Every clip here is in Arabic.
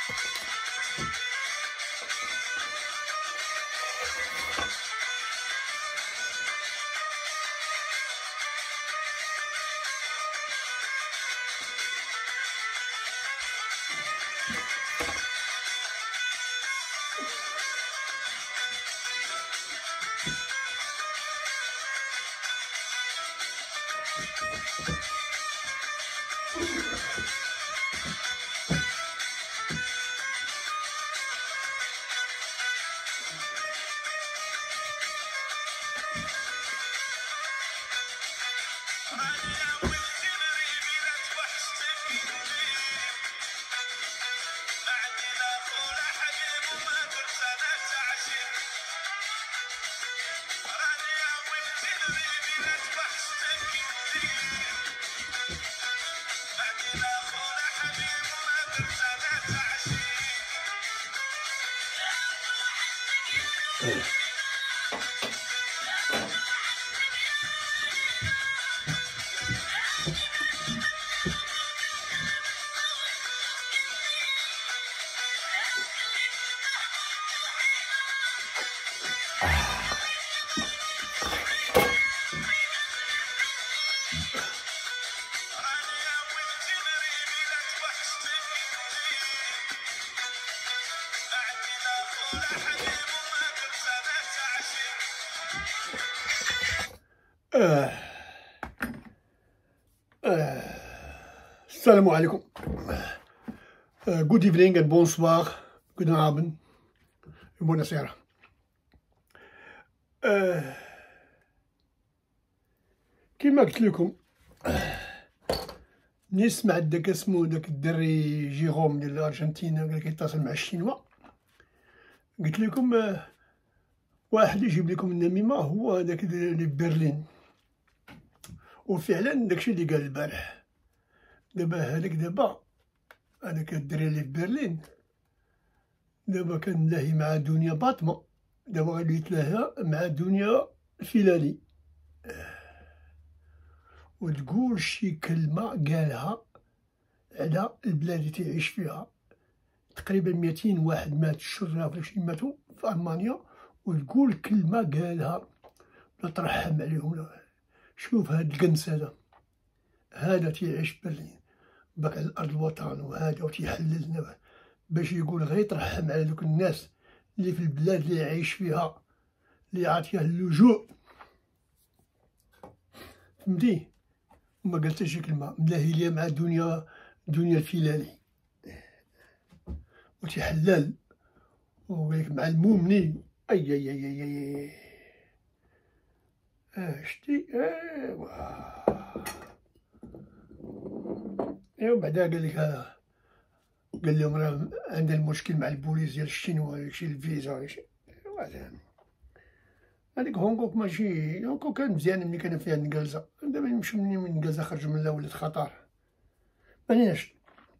السلام عليكم. Good evening and bonsoir. Good Abend. Buonasera. كيما قلت لكم نسمع داك اسمو داك الدري جيروم ديال الارجنتين قال كيتصل مع الشينوا. قلت لكم واحد يجيب لكم النميمه هو داك اللي برلين، وفعلا داكشي اللي قال البارح. دابا هذاك الدري اللي في برلين دابا كان لاهي مع دنيا باطمه، دابا غادي يتلاها مع دنيا الفيلالي، وتقول شي كلمه قالها على البلاد اللي تعيش فيها. تقريبا 200 واحد مات الشرف ولا شي ماتوا في المانيا، وتقول كلمه قالها لا ترحم عليهم. شوف هاد القنص هذا تيعيش في برلين باك على الارض الوطن، وهذا وتيحللنا باش يقول غير ترحم على دوك الناس اللي في البلاد اللي عايش فيها اللي عاطيها اللجوء. فهمتي؟ وما قال حتى شي كلمه. ملاهي ليا مع دنيا الفيلالي وتيحلل وقالك مع المؤمنين. اي اي اي اي اي شتي. ايوا بعدا قال لهم راه عندنا المشكل مع البوليس ديال الشينوا، شي الفيزا ولا شي. هذيك هونغ ماشي هونغ كان مزيان ملي كان فيها النقلزه. دابا نمشيو من النقلزه خرجوا منها ولات خطر. معناش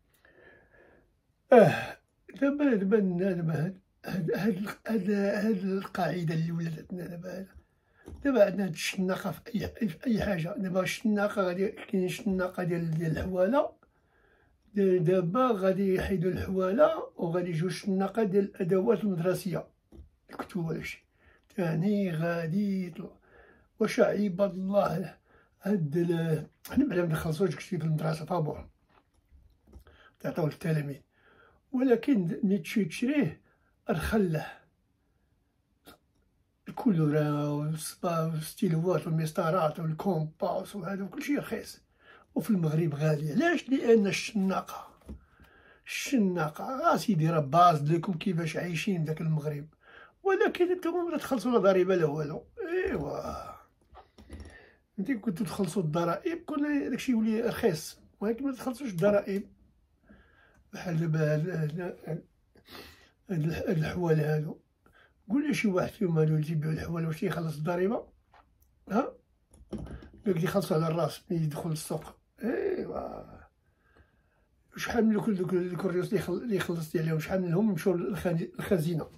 دابا هاد القاعده اللي ولات عندنا دابا عندنا هاد الشناقه في اي حاجه. دابا الشناقه غادي كاين الشناقه ديال الحواله، دابا غادي يحيدوا الحواله وغادي يجيو الشناقه ديال الادوات المدرسيه، الكتب ولا شي ثاني غادي يطلع. واش عباد الله هاد حنا بعدا منخلصوش داكشي في المدرسه طابور تعطيو للتلاميذ، ولكن ملي تشريه رخله الكولورا والستيلوات والمسطرات والكومباس وهذا كلشي رخيص، وفي المغرب غالي. علاش؟ لان الشناقه سيدي راه باز لكم كيفاش عايشين داك المغرب، ولكن نتوما ما تخلصوا لا ضريبه لا والو. ايوا انتي كنتو تخلصوا الضرائب كون داكشي يولي رخيص، ولكن ما تخلصوش الضرائب. بحال دابا هاد الحوال هادو، قول لي شي واحد فيهم هادو اللي تيبيعو الحوال واش تيخلص الضريبه؟ داك يخلصو على الراس ملي يدخل السوق. ايوا شحال من دوك الريوس اللي خلصتي عليهم، شحال منهم مشاو للخزينه؟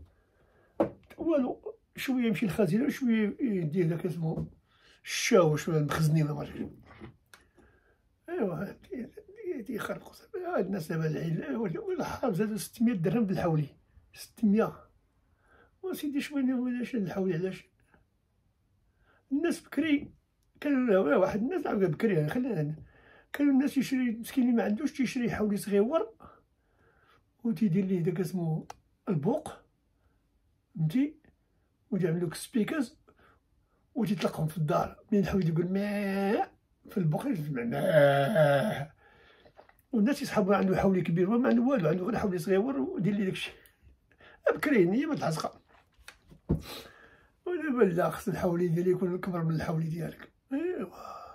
والو، شويه يمشي للخزينه وشويه يديه داك اسمو الشاوش ولا المخزنين ولا ما عرفتش. ايوا تيخرقوا هاد الناس دابا والحرب زادو 600 درهم بالحولي، 600. وسيدي علاش الحولي علاش؟ الناس بكري كانوا واحد الناس عاود بكري يعني خلينا، كانوا الناس يشري مسكين اللي ما عندوش تيشري حولي صغيور وتيدير ليه داك اسمو البوق فهمتي، ويعملوك سبيكرز وتيطلقهم في الدار، منين الحولي يقول ما في البوق يسمع ما، والناس يسحبوا عنده حولي كبير وما عنده والو، عنده غير حولي صغيور ودير ليه داكشي بكري هي ما تلحزقها. ودابا لا، خص الحولي ديالي يكون كبر من الحولي ديالك. ايوا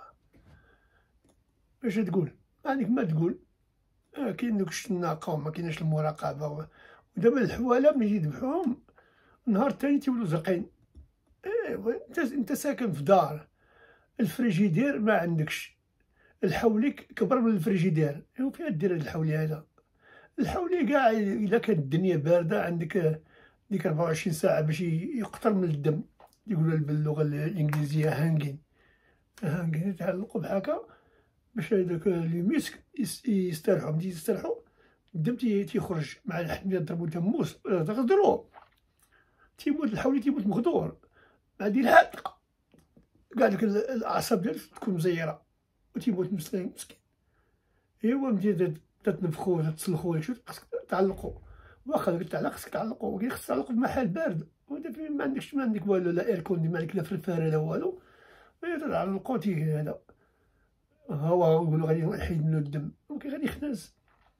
اش تقول؟ عندك ما تقول. كاين دوك الشناقة وما كايناش المراقبة ودابا الحواله ملي يذبحوهم نهار تاني تيولو زرقين. ايوا انت ساكن في دار، الفريجيدير ما عندكش، الحوليك كبر من الفريجيدير، ايوا فين دير هاد الحولي هذا؟ الحولي كاع الا كانت الدنيا باردة عندك ديك 24 ساعة باش يقطر من الدم، يقولوا باللغة الإنجليزية هانجين يتعلقوا بهاكا باش هذاك لي مسك يسترحوا، ملي يسترحوا الدم تيخرج مع الحمية، ضربو تموس تغدرو تيموت الحولي، تيموت مغدور مع دير الحدقة، كاع ديك الأعصاب ديالو تكون مزيرة وتيموت مسكين. ايوا ملي تتنفخو تتسلخو خاصك تعلقو، واخا داك التعليق خاصك تعلقو، ولكن خاصك تعلقو في محل بارد، وانت فين ما عندك والو، لا ايركوندي ما عندك لا فرفاره لا والو، تعلقو هذا هو يقولو غادي يحيد منو الدم، ولكن غادي يخناس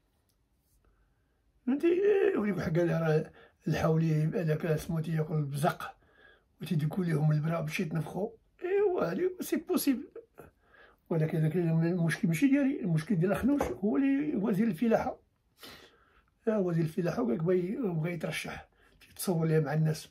فهمتي. يقولك واحد قال راه الحولي هذاك سمو تياكل البزق وتيديكو ليهم البرا باش يتنفخو، ايوا هادي سي بوسيبل، ولكن هذاك المشكل ماشي ديالي، المشكل ديال أخنوش هو اللي وزير الفلاحة. وزير الفلاحة وقالك بغا يترشح تيتصور ليه مع الناس.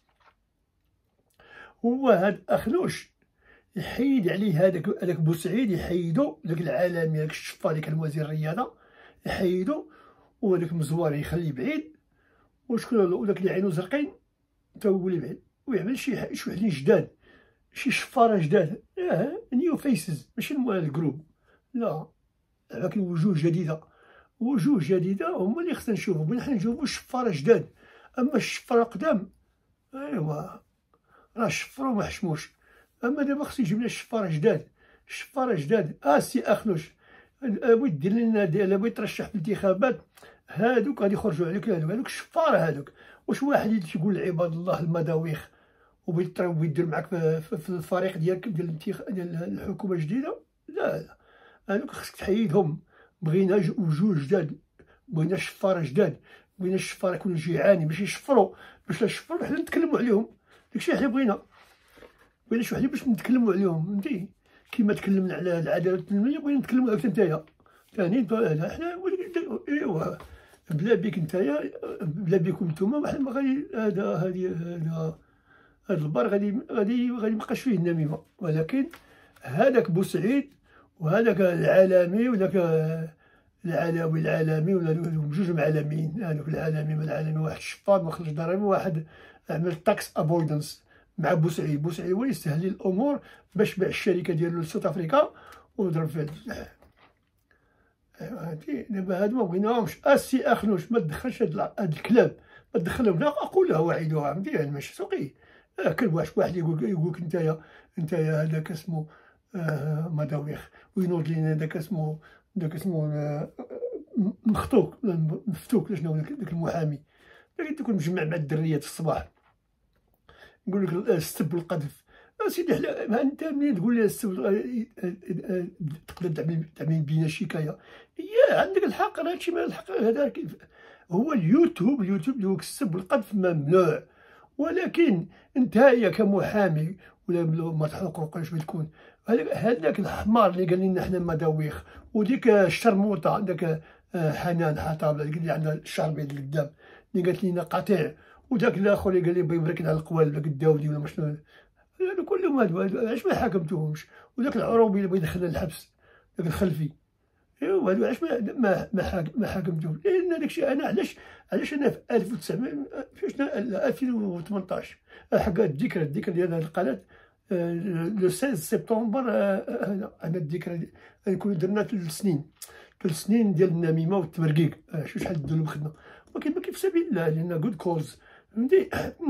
هو هاد أخنوش يحيد عليه هذاك بوسعيد، يحيدو داك العالمي هذاك الشفا اللي كان وزير الرياضة يحيدو، وهذاك مزوار يخليه بعيد، وشكون وداك اللي عينو زرقين تا هو يولي بعيد، ويعمل شي وحدين جداد، شي شفارة جداد، نيو فيسز ماشي الجروب، لا لكن وجوه جديدة، وجوه جديدة هما اللي خصنا نشوفو، بغينا حنا نشوفو شفارة جداد، أما الشفارة قدام أيوا راه شفرو ما حشموش، أما دابا خصو يجيب لنا شفارة جداد، شفارة جداد. سي أخنوش بغي دير لنا بغي يترشح في الانتخابات، هادوك غادي يخرجوا عليك، هادوك الشفارة هادوك، واش واحد تيقول لعباد الله المداويخ ويدير معاك في الفريق ديالك ديال الحكومة الجديدة؟ لا هادوك خصك تحيدهم، بغينا وجوه جداد، بغينا شفارة جداد، بغينا الشفارة يكونوا جيعانين باش يشفروا، باش لا شفروا حنا نتكلموا عليهم، داكشي حنا بغينا شي وحدين باش نتكلموا عليهم فهمتي، كيما تكلمنا على العدالة التنموية بغينا نتكلموا عليك نتايا ثاني، حنا ايوا بلا بيك نتايا، بلا بيكم نتوما حنا ما غادي هذا البار غادي مابقاش فيه النميمة، ولكن هذاك بوسعيد وهذاك العالمي وذاك العالمي ولا بجوج معلمين، هذوك العالمي واحد شفاط ما خرج ضريبه، واحد عمل تاكس افويدنس مع بوسعيد هو يسهل الامور باش باع الشركه ديالو لساوث افريكا وضرب فيها الفلاح. فهمتي دابا هادو ما بغيناهمش. السي أخنوش ما تدخلش هاد الكلاب، ما تدخلهم، لا اقولها وعدوها فهمتي، ماشي سوقي. كل واحد يقولك نتايا هذاك اسمو مداويخ، وينوض لينا داك اسمو مفتوك شنو داك المحامي اللي تكون مجمع مع الدريات في الصباح يقول لك السب والقذف. سيدي حنا انت منين تقول لي السب تقدر تعمل بينا شكايه، عندك الحق، راه هادشي ما الحق، هذا هو اليوتيوب دوك السب والقذف ممنوع، ولكن نتايا كمحامي ولا ما تحرقش بتكون هذاك الحمار اللي قال لنا حنا مداويخ، وديك الشرموطه داك حنان حطاب اللي عندها الشعر بيض قدام اللي قالت لنا قطيع، وداك الاخر اللي قال لي بغى يبركنا على القوال داك الداودي ولا شنو، هادو كلهم هادو علاش ما حاكمتوهمش، وداك العروبي اللي بغى يدخلنا الحبس داك الخلفي، ايوا هادو علاش ما حاكمتوهمش؟ لان داكشي انا علاش انا في 1900 2018 حق الذكرى ديال هاد القناه لو 16 سبتمبر هذا انا الذكرى نكون درنا 3 سنين ديال النميمه والتمرقيق. شحال الذنوب خدنا، ولكن ما كيف سبيل الله، لان جود كوز فهمتي.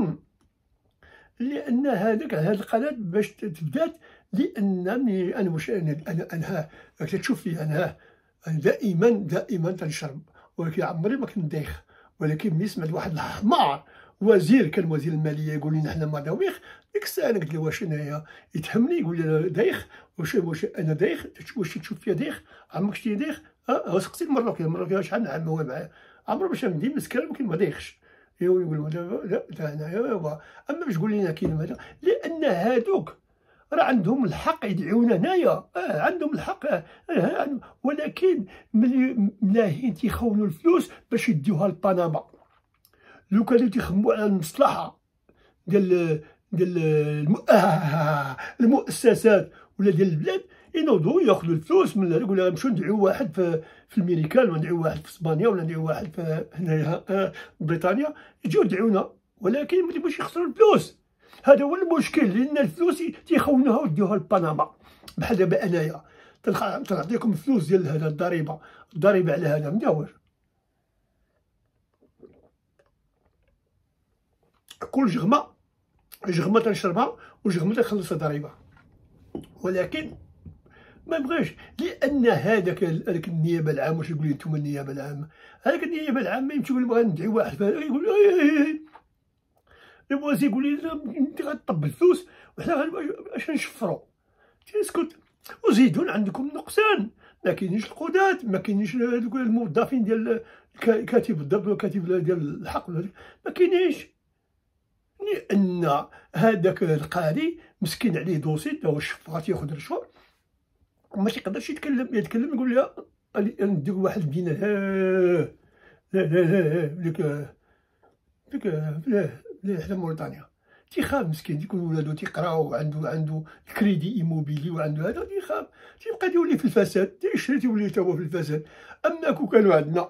لان هاد القناه باش تبدات، لانني انا واش انا تشوف فيه انا دائما تنشرب، ولكن عمري ما كنت دايخ. ولكن ملي سمعت واحد الحمار كان وزير الماليه يقول لي حنا مداويخ، ديك الساعه انا قلت له واش انايا يتهمني يقول لي دايخ، واش انا دايخ؟ واش تشوف فيا دايخ؟ عمرك شتي دايخ؟ سقسي المروكي شحال نعم هو معايا، عمرو باش ندي مسكر ولكن ما دايخش. يقول لا انايا. اما باش تقول لنا كاين هذا، لان هادوك راه عندهم الحق يدعونا هنايا، عندهم الحق، ولكن ملاهين تيخونوا الفلوس باش يديوها لبنما. لو كانوا تيخموا على المصلحه ديال المؤسسات ولا ديال البلاد، ينوضوا ياخذوا الفلوس من يقول لها نمشيو ندعيو واحد في الميريكان، ولا ندعيو واحد في اسبانيا، ولا ندعيو واحد في هنايا بريطانيا، يجيو يدعيونا، ولكن ما تيبغوش يخسروا الفلوس. هذا هو المشكل، لان الفلوس تيخونوها ويديوها لبنما. بحال دابا انايا تنعطيكم الفلوس ديال هذا الضريبه على هذا مداور، كل جغمه تنشربها وجغمه تنخلص الضريبه، ولكن ما بغاش، لان هذاك النيابه العامه، واش يقول لي نتوما النيابه العامه، هذاك النيابه العامه يمشي يقول بغا ندعي واحد يقول الموازي يقول لي انت غطب الفلوس وحنا اش نشفروا، تيسكت. وزيدون عندكم نقصان، ما كاينينش القضاة، ما كاينينش الموظفين ديال كاتب الضبط وكاتب ديال الحق، ما كاينينش، لان هذاك القاضي مسكين عليه دوسي، هو الشفاط ياخذ رشوه وما تيقدرش يتكلم يقول لها نديك واحد الدينار، لا لا لا لا حدا موريتانيا. تيخاف مسكين، يكون ولادو تيقراو وعنده كريدي ايموبيلي وعنده هذا، تيخاف تيبقى تيولي في الفساد، تيشري تيولي تا هو في الفساد. اما كون كانوا عندنا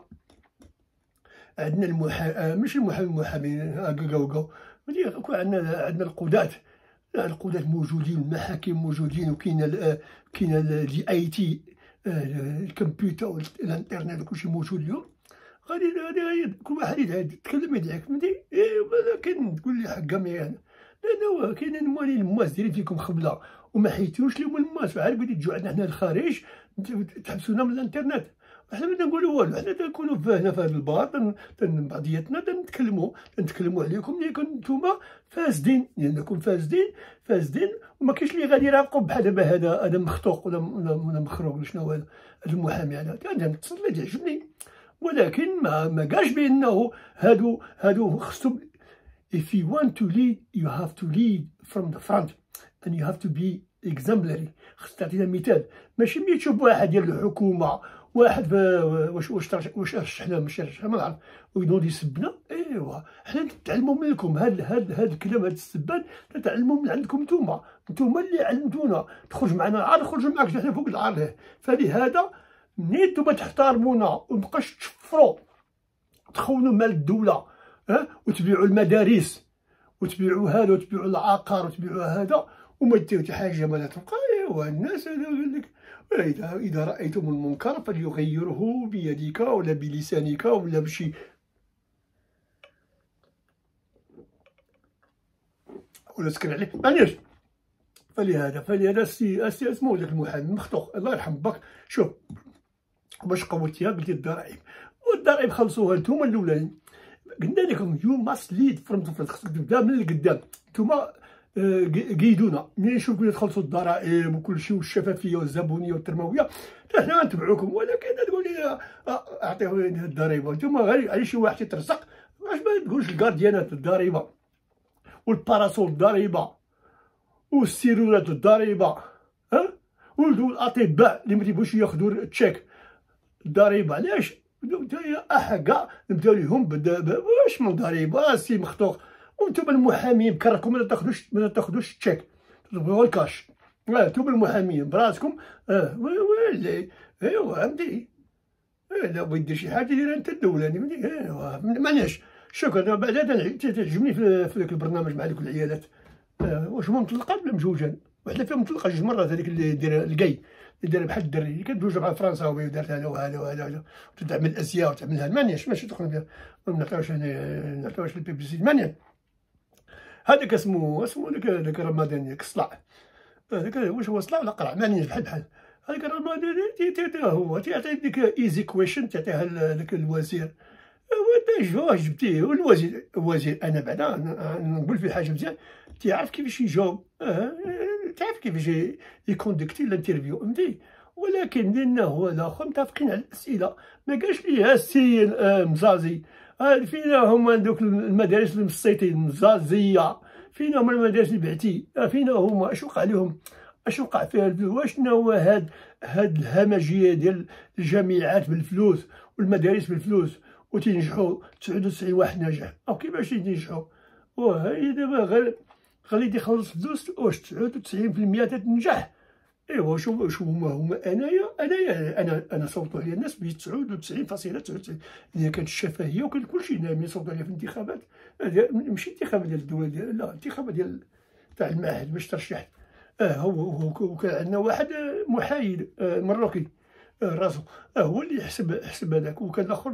ماشي المحامين هكا كون عندنا القضاة موجودين، المحاكم موجودين، وكاين الاي تي، الكمبيوتر والانترنت وكلشي موجود اليوم، غادي كل واحد يتكلم يدعك فهمتي. ولكن تقول لي حقا ميان، لأنه كاينين موالين الماس دايرين فيكم خبله وما حيتوش لهم الماس، عاد بديت تجوا عندنا حنا الخارج تحبسونا من الانترنت، حنا ما نقولوا والو، حنا تنكونوا هنا في هذا البار بعضياتنا تنتكلموا عليكم، لأنكم نتوما فاسدين، لأنكم فاسدين وما كاينش اللي غادي يراقبوا بحال دابا هذا مخطوق ولا مخروق ولا شنو هذا المحامي. هذا التصرف اللي تعجبني، ولكن ما قالش بانه هادو خصهم. if you want to lead you have to lead from the front and you have to be exemplary. خص تعطينا مثال، ماشي ملي تشوف واحد ديال الحكومه، واحد واش رشحنا ماشي رشحنا ما نعرف، وينوض يسبنا. ايوا حنا نتعلموا منكم هاد الكلام، هاد السبان نتعلموا من عندكم نتوما اللي علمتونا. تخرج معنا العار نخرجوا معاك حنا فوق العار، فلهذا منين نتوما تحترمونا ومبقاش تشفروا تخونوا مال الدوله، وتبيعوا المدارس وتبيعوا هذا وتبيعوا العقار وتبيعوا هذا وما ديروا حتى حاجه ما تبقى. ايوا الناس هذا يقول لك اذا رايتم المنكر فليغيره بيدك ولا بلسانك ولا بشي، ولا سكر عليه معليش. فلهذا اسمو ذاك المحامي مخطوق الله يرحم باك. شوف باش قوتيها قلتي الضرائب، والضرائب خلصوها نتوما الاولين. قلنا لكم يو ماست ليد فروم ذا فرونت، خصك تبدا من القدام. نتوما قيدونا ملي نشوفوا تخلصوا الضرائب وكل شيء والشفافيه والزبونيه والترمويه، حنا نتبعوكم. ولكن تقول لي اعطيه الضريبه، نتوما غير شي واحد يترزق، واش ما تقولش الكارديانات الضريبه والباراسول الضريبه والسيرولات الضريبه، والاطباء اللي ما تيبغوش ياخذوا تشيك الضريبه. علاش احقا نبداو لهم واش من ضريبه سي مخطوق؟ وانتم المحامين بكرهكم ما تاخذوش تشيك، تبغوا الكاش. انتم المحامين براسكم ويلي. ايوا عندي لا بغيت دير شي حاجه ديرها انت الدوله. ايوا معليش. شكرا. بعدا تعجبني في ذاك البرنامج مع دوك العيالات. واش هما مطلقات ولا مزوجان؟ وحده فيهم مطلقه جوج مرات، هذيك اللي دايره الكاي اللي دايره بحال الدري اللي كانت زوجه مع فرنساوي ودارت هذا وهذا وهذا وتعمل الازياء وتعملها مانيش ماشي دخلنا فيها، ما نعطيوهاش البيبليسيتي مانيش. هذاك اسمو داك رمضان داك الصلع، هذاك واش هو صلع ولا قرع مانيش بحال هذاك رمضان هو تعطي ديك ايزي كويشن تعطيها لذاك الوزير واش جبتيه الوزير انا بعدا نقول فيه حاجه مزيان تعرف كيفاش يجاوب تعرف كيفاش يكوندكتي الانترفيو فهمتي، ولكن لانه هو الاخر متفقين على الاسئله ما قالش لي السي مزازي فينا هما دوك المدارس المسيطين مزازيه، فينا هما المدارس اللي بعتي، فينا هما اش وقع لهم، اش وقع فيها الفلوس، واش هو هاد الهمجيه ديال الجامعات بالفلوس والمدارس بالفلوس وتنجحوا 99 واحد ناجح، او كيفاش تنجحوا وهي دابا غير خليتي يخلص فلوس واش 99% تتنجح. ايوا شوف هما انا صوتوا عليا الناس ب 99.99 اللي كانت الشفافيه وكان كلشي نايم يصوتوا عليا في الانتخابات، ماشي انتخابات ديال الدوله ديال لا انتخابات ديال تاع المعهد باش ترشحت. هو كان عندنا واحد محايد مروكي راسو هو اللي حسب هذاك، وكان الاخر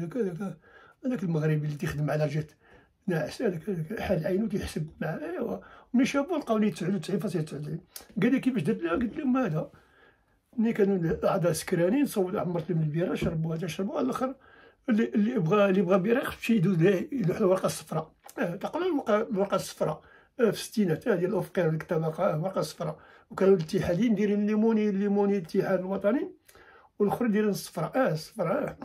هذاك المغربي اللي تيخدم على جات ناعس هذاك حال عينو تيحسب مع ايوا ملي شافو لقاو لي 99.99 قال لي كيفاش درت لها، قلت لهم هذا ملي كانوا الاعضاء سكرانين صوت عمرت لهم البيره شربوا هذا شربوا الاخر اللي بغى بيره خصو يدوز يلوح الورقه الصفراء تقرا الورقه الصفراء في الستينات هذه الافقيه ديك الطبقه الورقه الصفراء، وكانوا الاتحادين دايرين الليموني الاتحاد الوطني والاخر دايرين الصفراء الصفراء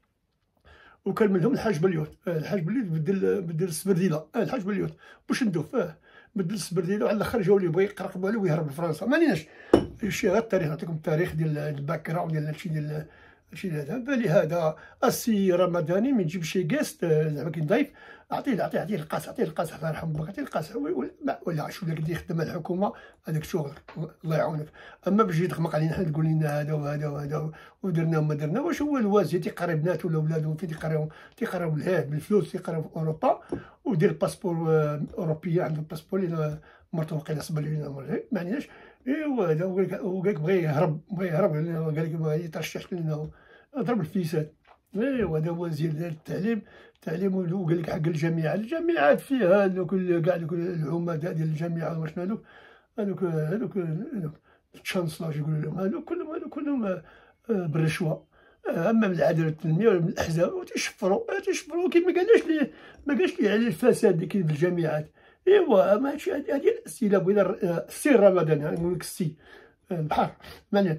وكان منهم الحاج بليوت بدل السبرديله الحاج بليوت باش ندوف بدل السبرديله وعلى الاخر جاو لي بغا يقرقبوا عليه ويهرب لفرنسا ما ليناش شي غير التاريخ نعطيكم التاريخ ديال الباك جراوند ديال هادشي ديال هادشي هذا بالي هذا السي رمضاني ما نجيب شي كاست زعما كي ضيف عطيه القاس الله يرحم باك عطيه القاس ولا شو اللي يخدم الحكومه هذاك شغل الله يعاونك، اما باش تجي تخمق علينا حنا تقول لنا هذا وهذا وهذا ودرنا وما درنا واش هو الوازي تيقري بناته ولا ولادهم فين تيقراو لهيه بالفلوس تيقراو في اوروبا ودير باسبور اوروبيه عنده باسبور اللي مرته وقيله صبر لينا ما عندناش ايوا هذا وقال لك بغى يهرب قال لك بغى يترشح لنا ضرب الفيساد. ايوا هذا وزير التعليم وقال لك حق الجامعات فيها كاع دوك العمداء ديال الجامعه واش هذوك الشانسلر يقولوا لهم هذوك كلهم بالرشوه، اما من العداله والتنميه ولا من الاحزاب وتيشفروا كي ما قالش لي على الفساد اللي كاين في الجامعات. ايوا ما هادشي هذه الاسئله بغينا السي رمضان نقول لك السي بحر معناها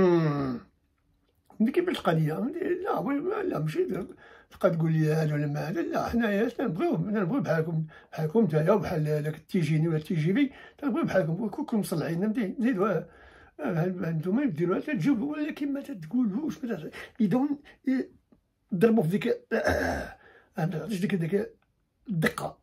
كيفاش القضيه لا ماشي تبقى تقول لي هذا ولا ما هذا لا حنايا نبغيو بحالكم نتايا وبحال داك التيجيني ولا التيجيبي تنبغيو بحالكم كلكم مصلحين فهمتي زيدوا هانتوما ديروا تجاوبوا ولكن ما تقولوش يدون ضربوا في ديك ديك الدقه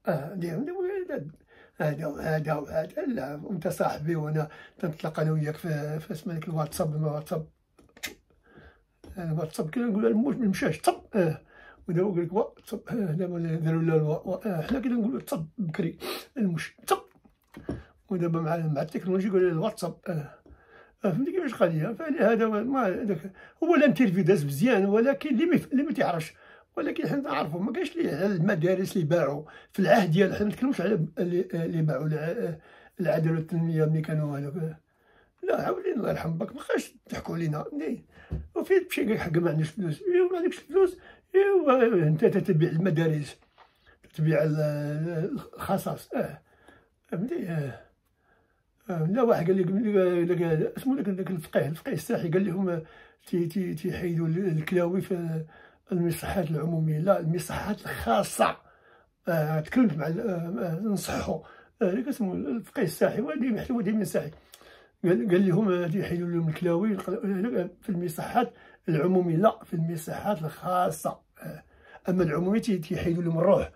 هذا لا وانت صاحبي وانا تنطلق انا وياك في اسم ديك الواتساب الواتساب كي نقول مشاش طب ودابا قال لك واتساب دابا داروا لنا حنا كي نقولوا طب بكري المش طب ودابا مع التكنولوجيا يقول الواتساب فهمتي كيفاش القضيه. فهذا ما داك هو الانترفيو داز مزيان ولكن اللي ما تعرفش، ولكن حنا نعرفوا ما كاينش لي على المدارس اللي باعوا في العهد ديال حنا ما نتكلموش على اللي باعوا العداله والتنميه ملي كانوا هذوك لا عاودي الله يرحم باك ما بقاش تحكوا علينا وفين تمشي قال حق ما عندكش فلوس ايوا ما عندكش فلوس ايوا انت تتبع المدارس تتبع الخصاص فهمتي لا واحد قال لك اسمو داك الفقيه الساحي قال لهم تيحيدوا الكلاوي في المصحات العموميه لا المصحات الخاصه تكلمت مع نصحو اسمو الفقيه الساحي هو ديما الساحي قال لهم تيحيدوا لهم الكلاوي في المصحات العموميه لا في المصحات الخاصه، اما العموميه تيحيدوا لهم الروح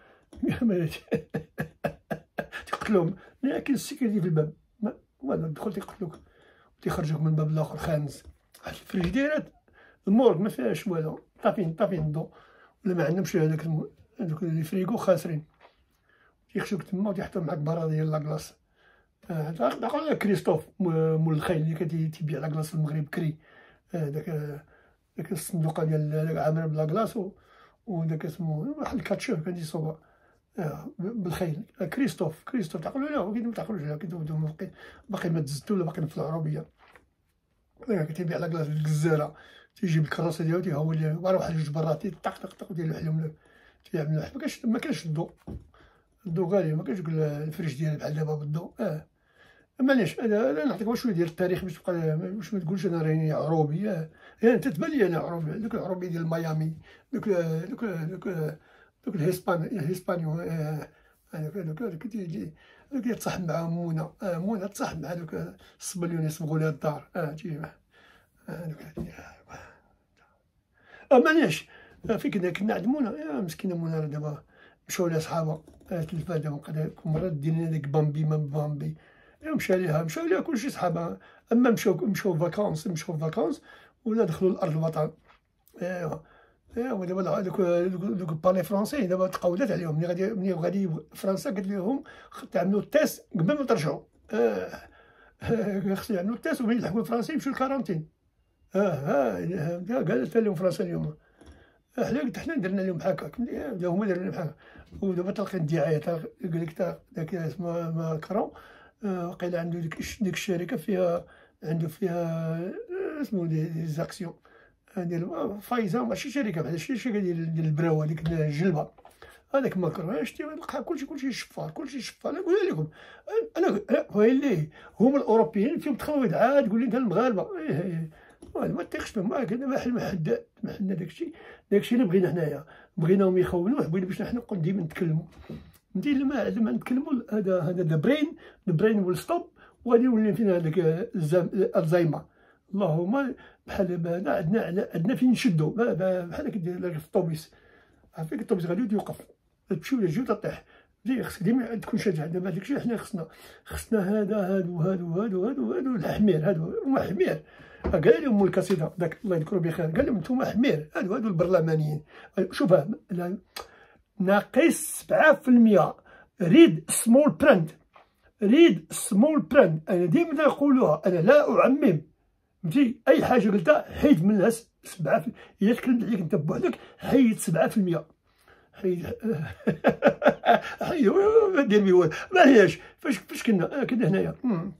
تقتلوهم لكن السكرتي في الباب والو تدخل تيقتلوك وتيخرجوك من الباب الاخر خامس. الفريجيديرات المورد ما فيهاش والو طافين الضو ولا ما عندهمش هذاك الفريكو خاسرين تيخشوك تما وتيحطوا معاك برا ديال لاكلاص تعرف كريستوف مول الخيل اللي تيبيع لاكلاص في المغرب بكري، داك الصندوقه ديال عامر بلا كلاص، وداك اسمو واحد الكاتشور كان تيصوبها بالخيل. كريستوف تعقلوا لا، ولكن ما تعقلوش لا، باقي ما تزدتو ولا باقي في العروبيه. كتبيع لاكلاص في الجزيره، تيجيب الكراسه ديالو تيهول ليه واحد جوج برات طق طق طق تيلوحلهم لك، تيعمل ما كانش الضو غالي، ما كانش الفريش ديالي بحال دابا بالضو. معليش انا نعطيك شويه ديال التاريخ باش تبقى باش ما تقولش انا راني عروبي. انت تبان لي انا عروبي، دوك العروبي ديال ميامي، دوك الهسبانيو، دوك اللي تصاحب معاهم منى تصاحب مع دوك الصبل اللي يصبغوا لها الدار. معليش فين كنا عند منى، مسكينه منى راه دابا مشاو لها صحابها تلفات دابا مرات دير لنا ديك بامبي ما بامبي، مشى ليها كلشي صحابها. اما مشاو فاكونس ولا دخلوا لارض الوطن. ايوا دابا دوك البالي فرونسي دابا تقودات عليهم، ملي غادي فرنسا قالت لهم تعملوا التيست قبل ما ترجعوا. خصهم يعملوا التيست وملي يلحقوا الفرنسي يمشيو للكارونتين. قالت لهم فرنسا اليوم حنا درنا لهم هكاك، هما داروا لهم هكاك. ودابا تلقى الدعايه، قال لك داك اسمه ماكرون وقيلا عنده ديك الشركه فيها اسمو دي زاكسيون ديال فايزه، ماشي شركه بحال شي شركه ديال البراوه ديك الجلبه. هذاك ماكرون شتي لقى كلشي شفار. انا نقول لكم انا ويلي هما الاوروبيين فيهم تخوض، عاد تقول لي انت المغاربه ما تيقش فيهم. ما حنا داكشي اللي بغينا حنايا، بغيناهم يخونوه، بغينا باش حنا نبقاو ديما نتكلموا لما نتكلموا. هذا ذا برين ويل ستوب، وغادي يولي فينا هذاك الزهايمر. اللهم بحال عندنا فين نشدو بحال داك الطوبيس، عارفين الطوبيس غادي يوقف، تمشي ولا تجي تطيح. خصك ديما تكون شاجع. دابا داكشي حنا خصنا هادو الحمير، هادو هما حمير. قال لهم القصيده داك الله يذكرو بخير، قال لهم نتوما حمير، هادو البرلمانيين. شوف ناقص 7%. ريد سمول براند. انا ديما نقولوها، انا لا اعمم. فهمتي اي حاجه قلتها حيد منها 7%. الا تكلمت عليك انت بوحدك حيد 7%. حيد دير بيه والو. معليش فاش كنا هنايا.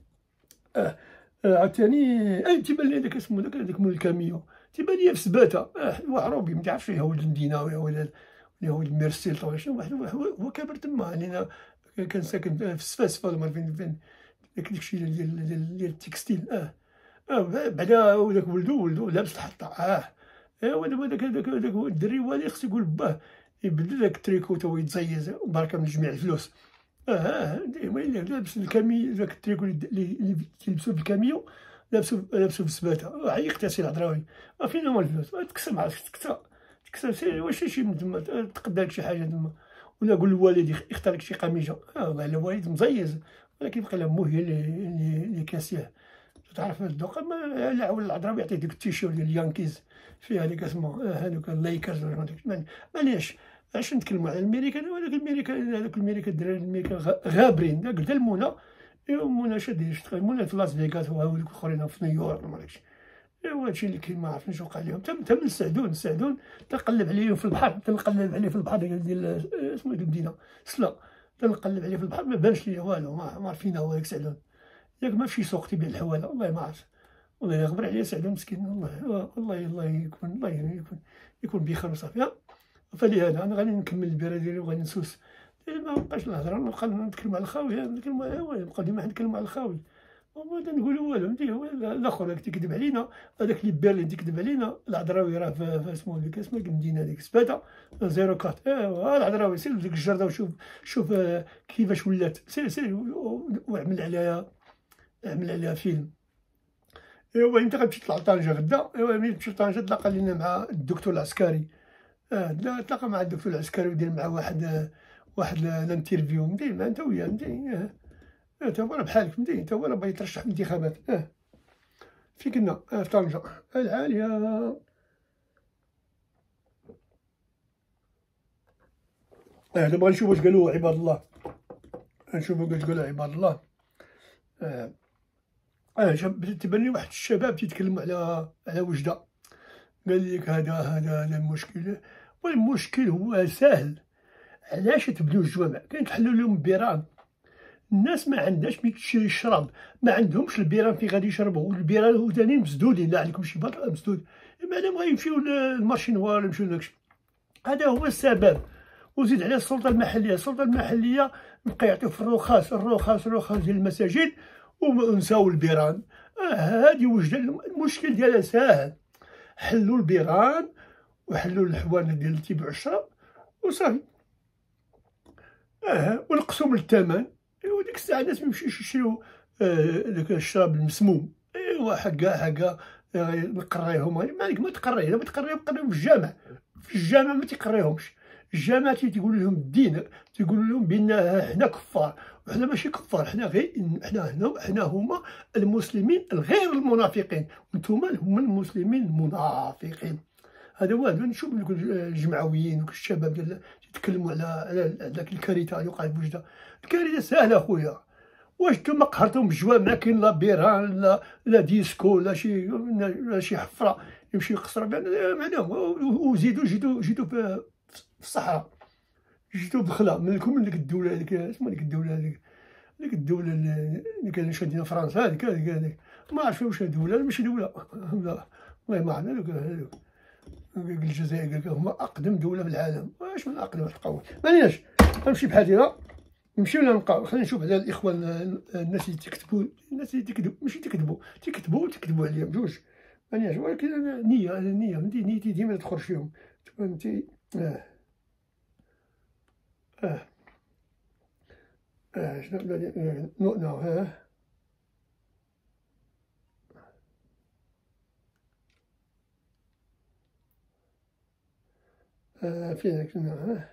عاوتاني تيبان لي داك اسمو داك مول الكاميو، تيبان لي في سباته. هو عروبي ما تعرفش يهود المدينه ولا يهود الميرسيل طبعا شنو واحد هو كابر تما، لأن كان ساكن في سفاسفه ولا فين داكشي ديال التكستيل. بعدا وداك ولدو لابس الحطه. ايوا دابا داك الدري والي خصو يقول باه يبدل داك التريكو تا هو يتزيز بركه من جميع الفلوس. ديما لابس الكامي داك التريكو اللي تلبسو في الكاميو، لابسو في السباته. عيقت سي الهضراوي، فين هما الفلوس؟ تكسى سير واش شي من تما تقدا لك شي حاجه تما، ولا قول للوالد يختار لك شي قميجه. والله الوالد مزيز، ولكن بقى لامو هي اللي كاسيه. تعرف الذوق لا ولا العذراوي يعطيك ديك التيشيرت ديال اليانكيز فيها هذيك اسمه هذوك اللايكرز ولا معليش. علاش نتكلموا على الميريكان؟ هذاك الدراري الامريكان غابرين. قلت لمنى، منى شادين منى في لاس فيغاس وهاوليك الاخرين في نيويورك ما عرفتش. ايوا هادشي اللي كاين، ما عرفناش وقع لهم. تا من السعدون تنقلب عليهم في البحر، ديال اسمو ديك المدينه سلا، تنقلب عليه في البحر ما بانش ليا والو، ما عرفينه هو داك السعدون. ياك ما في سوق تيبيع الحواله، والله ما عرفت، والله يغبر عليا سعدون مسكين. الله يكون بخير وصافي. فلهذا انا غادي نكمل البيره ديالي وغادي نسوس. ما بقاش الهضره نبقى نتكلم على الخاوي، نبقى ديما نتكلم على الخاوي وما نقولوا والو. فهمتي هو الاخر اللي تيكذب علينا، هذاك اللي بيرلين تيكذب علينا. العذراوي راه في اسمه ديك المدينه ديك سباته 04. ايوا العذراوي سير ديك الجرده وشوف كيفاش ولات. سير واعمل عليها فيلم. ايوا انت غتمشي تطلع لطنجه غدا. ايوا ملي تمشي لطنجه تلاقى لينا مع الدكتور العسكري. تلاقى مع الدكتور العسكري ودير معاه واحد الانترفيو. فهمتي مع انت وياه. فهمتي تا هو راه بحالك. فهمتي تا هو راه باغي يترشح في الانتخابات. فين كنا؟ في طنجة العالية. دابا غنشوفو واش قالو عباد الله. غنشوفو واش قالو عباد الله. تبان لي واحد الشباب تيتكلموا على وجده، قال لك هذا المشكل، والمشكل هو سهل. علاش تبنيو الجوامع؟ كاين تحلوا لهم بيران، الناس ما عندهاش مين تشري الشراب، ما عندهمش البيران فين غادي يشربوا، والبيران هو ثاني مسدودين، لا عندكم شي باطل مسدود، مادام غيمشيو للمارشي نوار يمشيو لداكشي. هذا هو السبب. وزيد على السلطه المحليه بقى يعطيو في الرخص ديال المساجد ونساو البيران. هذه وجده. المشكل ديالها ساهل، حلوا البيران وحلوا الحوانت ديال تيبيعوا الشراب وصافي. ونقصوا من الثمن. ايوا ديك الساعه الناس ميمشيوش يشريو داك الشراب المسموم. ايوا حكا نقريهم، ما تقريهم قريهم في الجامع ما تيقريهمش. الجامع تيقول لهم الدين، تيقول لهم بان حنا كفار، وحنا ماشي كفار، حنا غير حنا هما المسلمين الغير المنافقين، وانتوما هما المسلمين المنافقين. هذا هو. نشوف الجمعويين والشباب ديال يتكلموا على داك الكارثه اللي وقعت بوجده. الكارثه سهله اخويا، واش نتوما قهرتهم بالجوامع؟ كاين لا بيران لا ديسكو لا شي حفره يمشي يقصر معنا، وزيدوا جيتوا في الصحراء، جيتوا بخلا منكم من ديك الدوله هذيك، اسمها ديك الدوله اللي كان شادينا فرنسا، هذيك ما عرفت واش دوله ماشي دوله، والله ما عرفنا. الجزائر قال لك هما اقدم دوله في العالم. واش من اقدم تلقاو؟ مانيش نمشي بحال هكا، نمشيو ولا نبقاو؟ خلينا نشوف على الاخوان الناس اللي تكتبوا، الناس اللي تكذب ماشي تكذبوا عليهم جوج. مانيش، ولكن انا نيه نيتي ديما تخرج فيهم، فهمتي؟ شنو نو فين كنا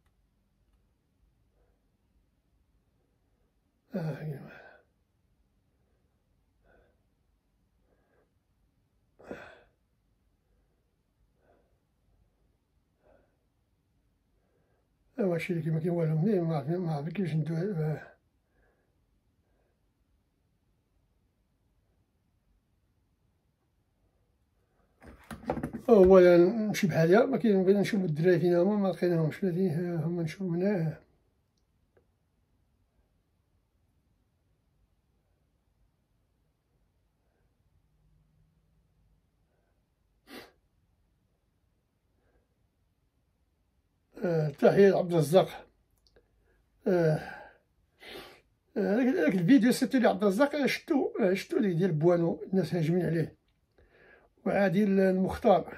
واش اللي كيما كاين والو منين ما عرف كيفاش ندوي. اولا نمشي بحاليا، ما كاين، بغينا نشوفو الدراري فين هما، ما لقيناهمش، فهادي هما نشوفو هنا. تحية لعبد الرزاق. هذاك الفيديو سيتي لعبد الرزاق، شتو ديك ديال بوانو، الناس هاجمين عليه، وعادل المختار.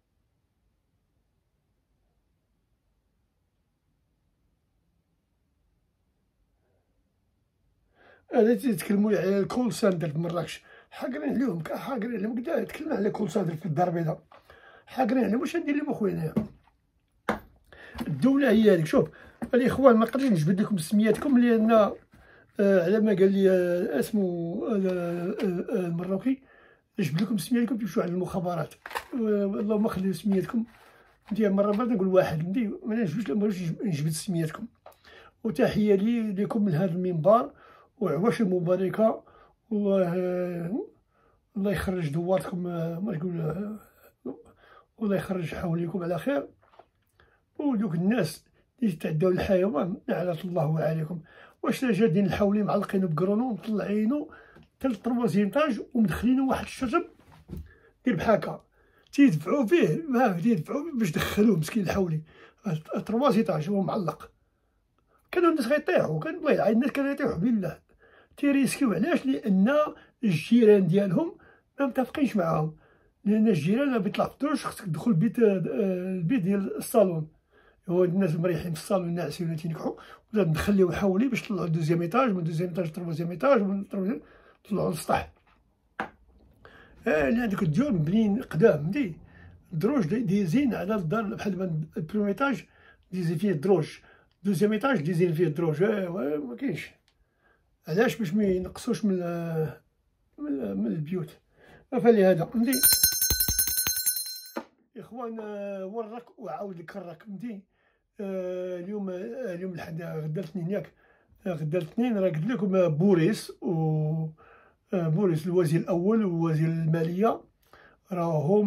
هذا تيتكلموا على الكول سنتر في مراكش، حاقرين عليهم كاع تكلمنا على الكول سنتر في الدار البيضاء، حاقرين عليهم. واش ندير لهم اخويا انايا؟ الدولة هي هذيك. شوف الاخوان، ما نقدرش نجبد لكم سمياتكم لان على ما قال لي اسمه المراوكي، نجبد لكم سمياتكم تمشيو على المخابرات، اللهم خليو سمياتكم. فهمتي؟ مرة نقول واحد فهمتي، ما نجبدش نجبد سمياتكم. وتحية لكم من هذا المنبر، وعواشر مباركة، الله يخرج دوارتكم، ما تقول، والله يخرج حوليكم على خير. ودوك الناس اللي يتعداو الحيوان لعنة الله عليكم. واش جادين الحولي معلقينو بكرونو ومطلعينو حتى للطروازيام طاج ومدخلينو واحد الشجر دير بحال هكا، تيدفعو فيه باش دخلوه مسكين الحولي الطروازي طاج هو معلق. كانوا الناس غيطيحوا، كان الله يلعن الناس كانوا يطيحوا بالله. تيريسكيو علاش؟ لان الجيران ديالهم ما متفقينش معاهم، لان الجيران بيطلع في الدوش خصك تدخل البيت ديال الصالون، هو الناس مريحين في الصالون ناعسين ولا تينكحوا، ولا نخليو حولي باش طلعوا دوزيام ايطاج، من دوزيام ايطاج لتروازيام ايطاج، من طلعوا للسطح. لان هادوك الديور مبنيين قدام، فهمتي؟ الدروج دايزين على الدار بحال البريمي ايطاج ديزي فيه الدروج، دوزيام ايطاج ديزين فيه الدروج. ما كاينش علاش؟ باش ما ينقصوش من البيوت. فلهذا فهمتي اخوان، ورك وعاود كرك، فهمتي؟ اليوم الحد غدا الاثنين ياك، غدا الاثنين راه قلت لكم بوريس بوريس الوزير الاول ووزير الماليه راهم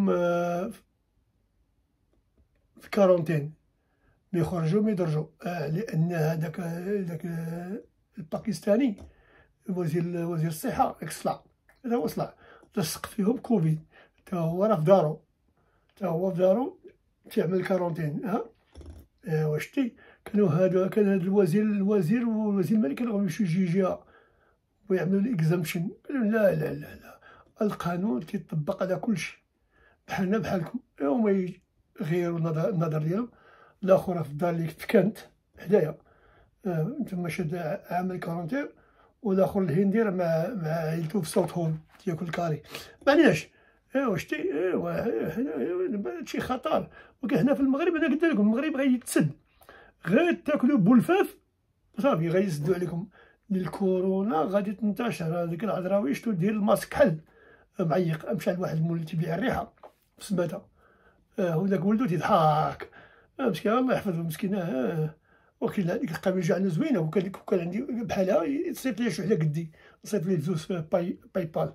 في كارونتين، ما يخرجوا ما يدرجوا، لان هذاك الباكستاني وزير الصحه داك الصلع، هذا هو صلع لصق فيهم كوفيد، تا هو راه في دارو تعمل كارونتين. واش شتي كان هذا الوزير والوزير المالي كانوا يمشيو جهه ويعملوا الاكزامشن. قالوا لا لا لا لا، القانون كيطبق على كلشي بحالنا بحالكم. هما يغيروا النظر ديالهم. الاخر في الدار اللي تكنت حدايا تما شاد عامل كارونتين، والاخر الهندي راه مع عائلته في صوت هول تياكل كاري. معناش ايوا شتي هادشي خطر. ولكن حنا في المغرب انا قلت لكم المغرب غيتسد، غير تاكلوا بولفاف صافي غيسدوا عليكم. الكورونا غادي تنتشر. هذيك العذراوي شتو دير الماسك حل معيق، مشى لواحد المول تيبيع الريحه في سماته، وداك ولدو تيضحك مسكين الله يحفظه مسكين. وكاين هذيك القميجه عندنا زوينه، وكان عندي بحالها يتصيفط ليا شحال قدي، نصيفط ليه الفلوس في باي بال.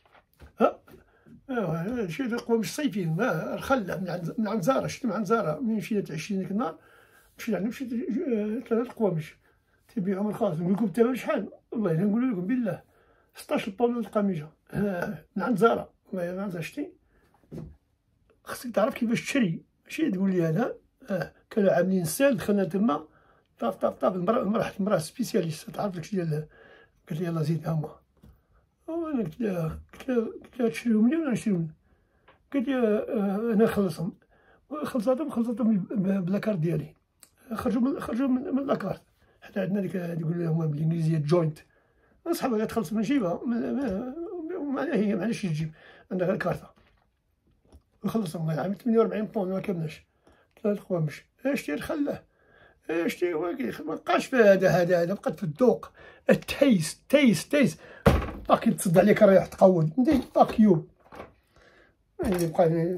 هادشي القوامش صيفيين. الخله من عند زارا، شفت من عند زارا منين مشينا تعشينا ديك النهار، مشيت عندهم شي 3 قوامش تيبيعهم رخاص. نقول لكم الثمن شحال، والله الا نقول لكم بالله 16 بونو القميجه من عند زارا. والله من عند زارا. شتي خصك تعرف كيفاش تشري، ماشي تقول لي هذا. كانوا عاملين سال، دخلنا تما طاف المراه سبيسياليست تعرف داكشي ديال. قالت لي يلاه زيد هما. وانا قلت لها تشريهم لي ولا نشريهم؟ قالت لي انا نخلصهم. خلصتهم بلاكارت ديالي، خرجوا من لاكارت. حتى عندنا ديك يقول لهم بالانجليزيه جوينت، صحابها تخلص من جيبها هي معليش تجيب عندها غير الكارطه. نخلصهم الله يعاون 48 بون ما كملناش 3 قوامش. شتي الخله، شتي مابقاش في هذا بقات في الذوق. التيس باقي تصد عليك الريح تقود ندير باك يو اللي بقى.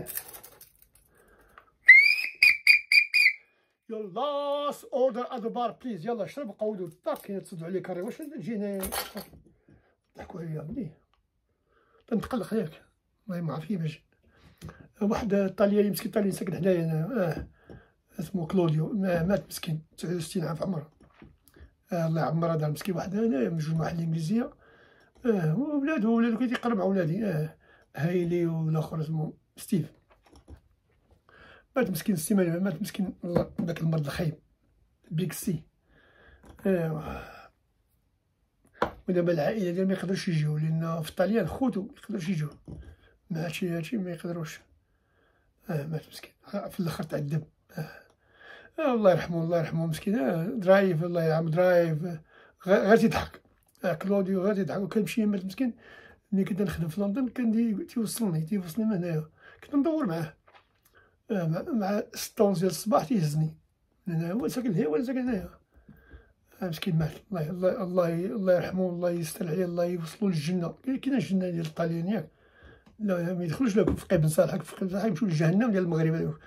Your last order at the bar please. يلا شرب قودوا باك تصدوا عليك الريح. واش تجينا ضحكوا عليا مليح تنتقلق ياك والله ما عرف كيفاش. واحد طالياني مسكين طالياني ساكن حدايا انا اسمو كلوديو مات مسكين 69 عام في عمره. الله يعمر هذا مسكين. واحد هنايا مجموعة واحد الانجليزيه وولادو كيتقرب مع ولادي هايلي والاخر اسمو ستيف. مات مسكين السيمانه، مات مسكين داك المرض الخايب بيك سي. ودابا العائله ديال ما يقدروش يجيو لان في الطاليان خوتو ما يقدروش يجيو مع هادشي ما يقدروش. مات مسكين في الاخر تاع الدم. الله يرحمه مسكين. درايف الله يرحمه درايف غير تيضحك. كلوديو غير تيضحك. وكان شي مات مسكين ملي كنت نخدم في لندن كان تيوصلني من هنايا، كنت ندور معاه مع 6 ونص ديال الصباح تيهزني من هنا. هو ساكن هنا وانا ساكن هنايا. مسكين مات الله يرحمه الله يستر عليه الله يوصلو للجنه. كاين الجنه ديال الطاليان ياك لا ما يدخلوش لا في قيب صالحك في قيب صالحك يمشيو للجهنم ديال المغرب هذوك.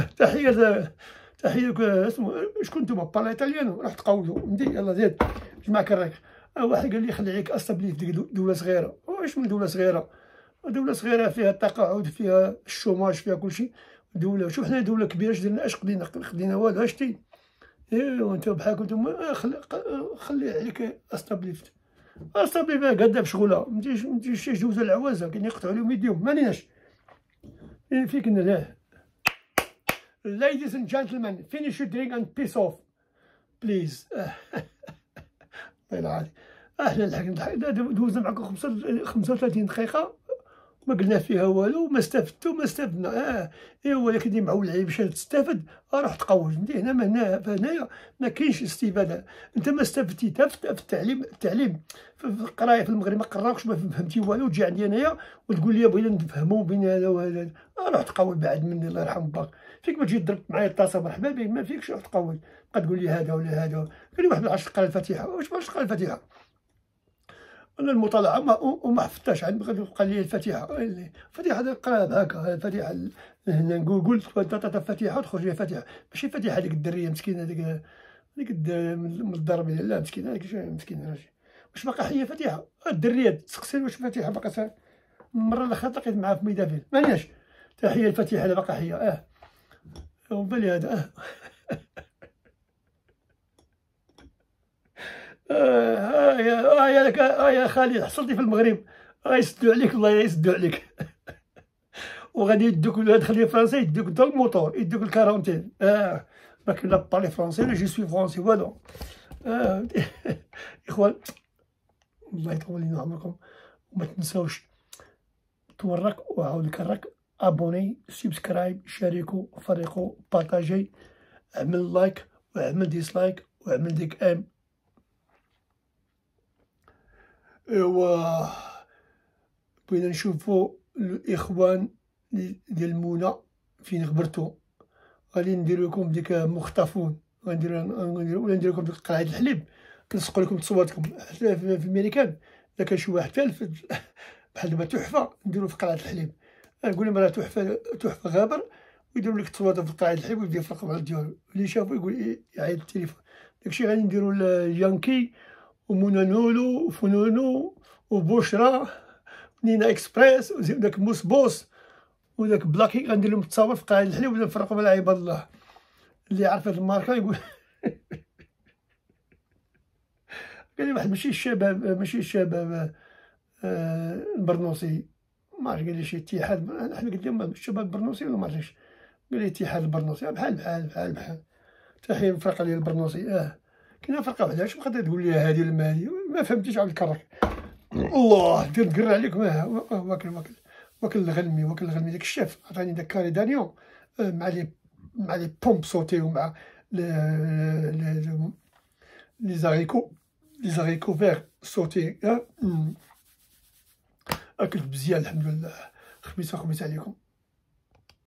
تحيه اسمو شكون نتوما بالا ايطاليانو راح تقودوا ندي يلا زيد جمع كراك. واحد قال لي خلي عليك استابلي في ديك دوله صغيره. واش من دوله صغيره؟ دوله صغيره فيها التقاعد فيها الشوماج فيها كلشي. دوله شوف حنا دوله كبيره اش درنا اش خدينا والو شتي. وانت بحالكم نتوما خلي عليك استابليفت قاده بشغوله متجيش شي جوزه العوازه كاين يقطعوا لهم يديهم مانيناش فيك لا. Ladies and gentlemen, finish your drink and piss off please. الله العظيم احنا الحق دوزنا معكم 35 دقيقه ما قلنا فيها والو ما استفدنا. هو اللي كيدير مع ولعي باش تستافد روح تقوج ندي هنا هنايا ما كاينش استفاده. انت ما استفدتي حتى في التعليم في القرايه في المغرب ما قراوكش ما فهمتي والو تجي عندي انايا وتقول لي بغينا نفهموا بين هذا وهذا. روح تقوج بعد مني الله يرحم باك. فيك ما تجي تضرب معايا الطاسه مرحبا بك ما فيكش روح تقوج تبقى تقول لي هذا ولا هذا. قال لي واحد العشر قرا الفاتحه. واش باش قرا الفاتحه؟ انا المطالعه وما حفظتهاش عاد بقى لي الفاتحه. الفاتحه قراها هكا الفاتحه هنا نقول قلت الفاتحه وتخرج لي فاتحه ماشي فاتحه هذيك الدريه مسكينه هذيك هذيك من الضرب لا مسكين، هذيك مسكين راجل. واش باقا حيه فاتحه؟ الدريات تسقسي واش فاتحه باقا. المره الاخرى تلاقيت معاها في ميدافيل مانيش تحيه الفاتحه لا باقا حيه. وبالي هذا يا خالي حصلتي في المغرب غيسدو عليك، والله يسدو عليك. وغادي يدوك تخلي فرنسا، يدوك انت الموطور، يدوك الكارونتين. ما كاين لا بارلي فرونسي لا جو سوي فرونسي والو. اخوان الله يطول لينا عمركم، وما تنساوش تورك وعاود نكرك ابوني سبسكرايب شاركوا فريقوا بارطاجي، اعمل لايك واعمل ديسلايك واعمل ديك ام. ايوا بغينا نشوفو الاخوان ديال منى فين غبرتو، غادي ندير لكم ديك مختفون، ولا ندير لكم ديك قرعه الحليب، نلصقوا لكم تصويراتكم. في الميريكان اذا كان شي واحد تالف بحال دابا تحفه نديرو في قرعه الحليب، نقول لهم راه تحفه غابر، ويديروا لك تصويرات في قرعه الحليب ويبدا يفرقوا على ديالو، اللي شافو يقول يعيط التليفون. داكشي غادي نديرو اليانكي ومنى نولو وفنونو وبشرى نينا اكسبريس وداك موس بوس وداك بلاكي، غندير لهم التصاور في قاعده الحليب ونبدا نفرقوا على عباد الله. اللي عارف هاد الماركه يقول قال لي واحد ماشي الشباب البرنوسي، ما عرفت، قال لي شي اتحاد، حنا قلت لهم الشباب البرنوسي ولا ما عرفتش، قال لي اتحاد البرنوسي بحال تحيه نفرق عليه البرنوسي. كاينه فرقه وحده، اش بقيت تقول لي هادي ولا هادي، ما فهمتيش عاود نكرك. الله دير نقرا عليك واكل الغلمي داك الشاف عطاني داك كاري دانيون مع لي بومب صوتي ومع لي زاريكو فيغ صوتي. اكلت مزيان الحمد لله. خميس عليكم.